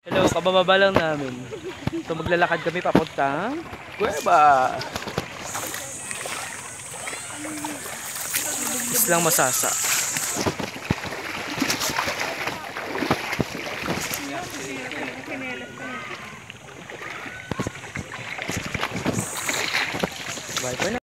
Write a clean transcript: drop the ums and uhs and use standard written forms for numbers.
Hello, kabababa lang namin. So maglalakad kami papuntang Kuweba. Islang Masasa. Bye for now.